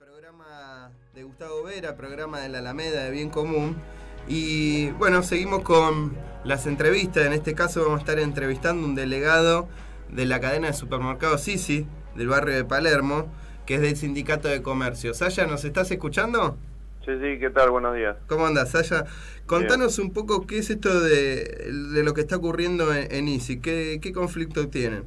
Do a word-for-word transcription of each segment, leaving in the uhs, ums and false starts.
Programa de Gustavo Vera, programa de la Alameda de Bien Común. Y bueno, seguimos con las entrevistas. En este caso vamos a estar entrevistando a un delegado de la cadena de supermercados Easy del barrio de Palermo, que es del Sindicato de Comercio. Saya, ¿nos estás escuchando? Sí, sí, ¿qué tal? Buenos días. ¿Cómo andas, Saya? Contanos Bien. un poco qué es esto de, de lo que está ocurriendo en, en Easy. ¿Qué, qué conflicto tienen?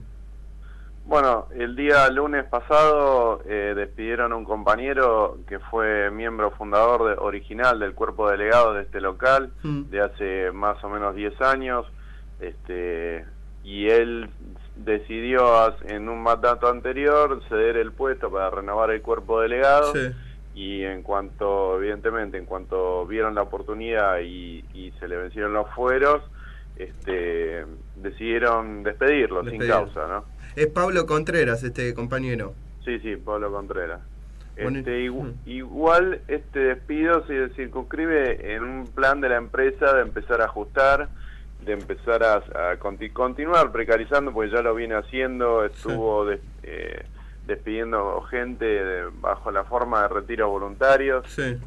Bueno, el día lunes pasado eh, despidieron a un compañero que fue miembro fundador de, original del cuerpo delegado de este local, mm. de hace más o menos diez años, este, y él decidió en un mandato anterior ceder el puesto para renovar el cuerpo delegado. Sí. Y en cuanto, evidentemente, en cuanto vieron la oportunidad y, y se le vencieron los fueros, este, decidieron despedirlo Despedir. sin causa, ¿no? Es Pablo Contreras, este compañero. Sí, sí, Pablo Contreras. Bueno, este, igu igual este despido se circunscribe en un plan de la empresa de empezar a ajustar, de empezar a, a conti continuar precarizando, porque ya lo viene haciendo, estuvo sí. de, eh, despidiendo gente de, bajo la forma de retiros voluntarios. Sí.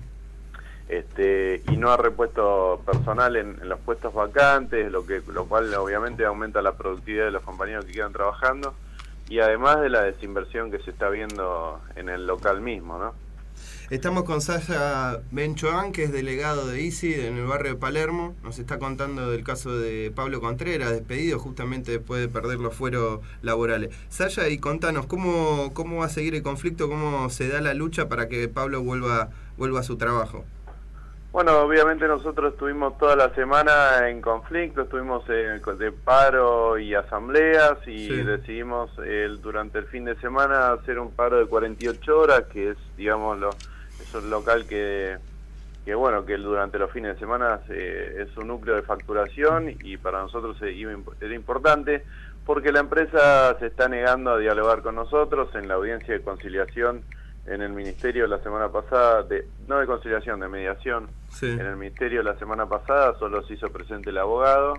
Este, y no ha repuesto personal en, en los puestos vacantes, lo que lo cual obviamente aumenta la productividad de los compañeros que quedan trabajando, y además de la desinversión que se está viendo en el local mismo, ¿no? Estamos con Saya Benchoan, que es delegado de Easy en el barrio de Palermo. Nos está contando del caso de Pablo Contreras, despedido justamente después de perder los fueros laborales. Saya, y contanos, ¿cómo, cómo va a seguir el conflicto? ¿Cómo se da la lucha para que Pablo vuelva, vuelva a su trabajo? Bueno, obviamente nosotros estuvimos toda la semana en conflicto, estuvimos eh, de paro y asambleas, y sí. decidimos eh, durante el fin de semana hacer un paro de cuarenta y ocho horas, que es, digamos, lo, es un local que, que bueno, que durante los fines de semana eh, es un núcleo de facturación, y para nosotros era importante porque la empresa se está negando a dialogar con nosotros. En la audiencia de conciliación en el ministerio la semana pasada, de, no de conciliación, de mediación, sí. en el ministerio la semana pasada solo se hizo presente el abogado,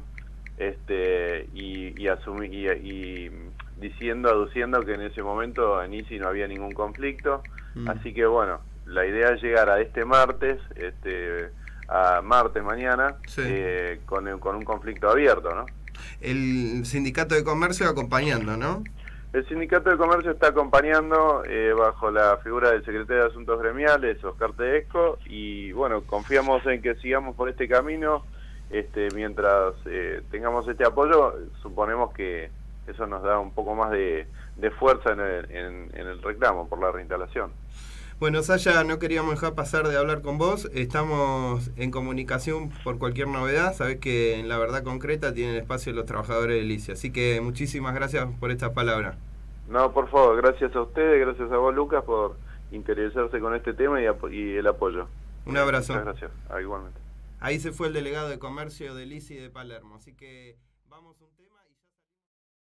este, y, y, asumí, y, y diciendo, aduciendo que en ese momento en Easy no había ningún conflicto, mm. así que bueno, la idea es llegar a este martes, este, a martes mañana, sí. eh, con, con un conflicto abierto, ¿no? El Sindicato de Comercio acompañando, ¿no? El Sindicato de Comercio está acompañando eh, bajo la figura del secretario de Asuntos Gremiales, Oscar Tedesco, y bueno, confiamos en que sigamos por este camino. Este, mientras eh, tengamos este apoyo, suponemos que eso nos da un poco más de, de fuerza en el, en, en el reclamo por la reinstalación. Bueno, Saya, no queríamos dejar pasar de hablar con vos. Estamos en comunicación por cualquier novedad. Sabés que en La Verdad Concreta tienen espacio los trabajadores de Easy. Así que muchísimas gracias por estas palabras. No, por favor, gracias a ustedes, gracias a vos, Lucas, por interesarse con este tema y, y el apoyo. Un abrazo. Muchas gracias. Ah, igualmente. Ahí se fue el delegado de Comercio del Easy de Palermo. Así que vamos a un tema...